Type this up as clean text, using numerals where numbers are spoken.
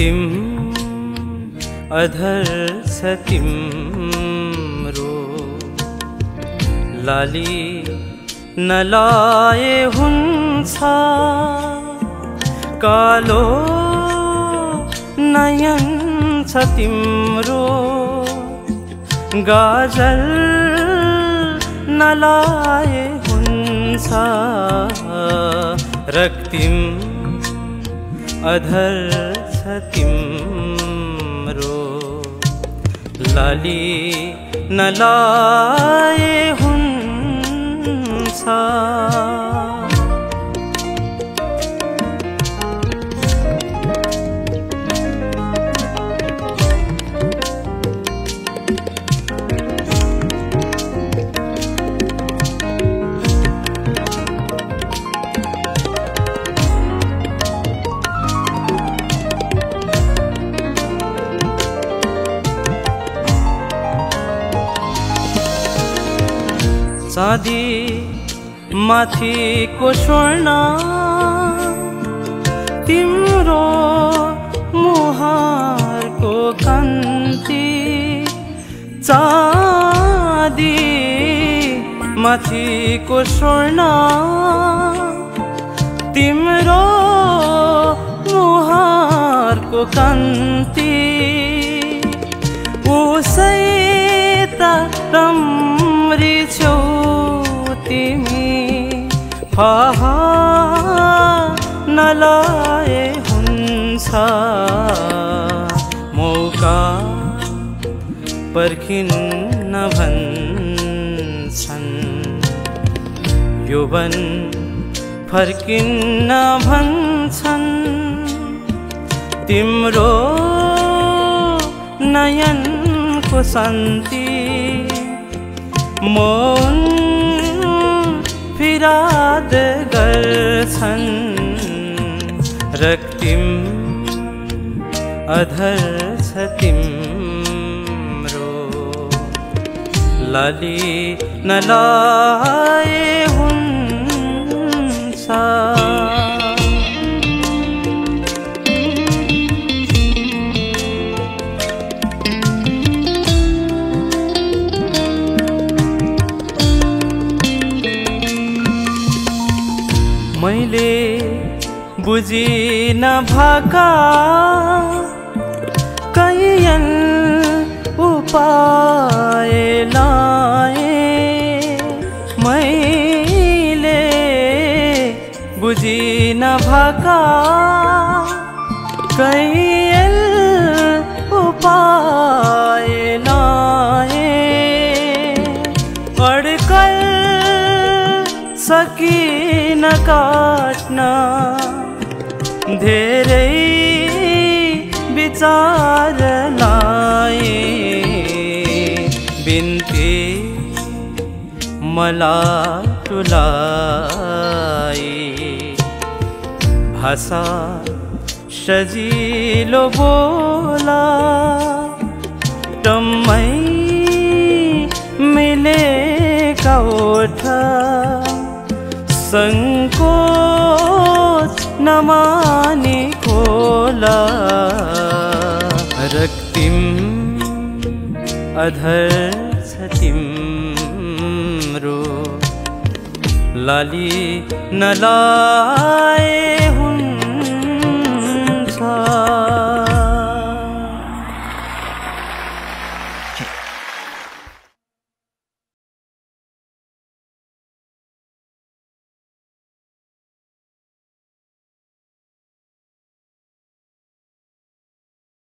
रक्तिम अधर सतिम्रो लाली नलाए हुन्छ कालो नयन छ तिम्रो गाजल नलाए हुन्छ रक्तिम अधर छ तिम्रो लाली नलाए हुन्छ चाँदी माथिको स्वर्ण तिम्रो मुहारको कान्ति चाँदी माथिको स्वर्ण तिम्रो मुहारको कान्ति उसै त राम्री छौ तिमी हाहा नलाए हुन्छ मौका पर्खिन्न भन्छन् यौवन फर्किन्न भन्छन् तिम्रो नयनको शान्ति मौन फिराद गर्छन् रक्तिम अधर छ तिम्रो लाली नलाए हुन्छ मैले बुझिन भाका कैयन उपाय लाए मैले बुझिन भाका कैयन उपाय लाए अड्कल सकिन काट्न धेरै विचार लाए बिन्ती मलाटुलाई भाषा सजिलो बोला टम्मै मिलेका ओठ संकोच नमानी खोला रक्तिम अधर छ तिम्रो लाली नलाए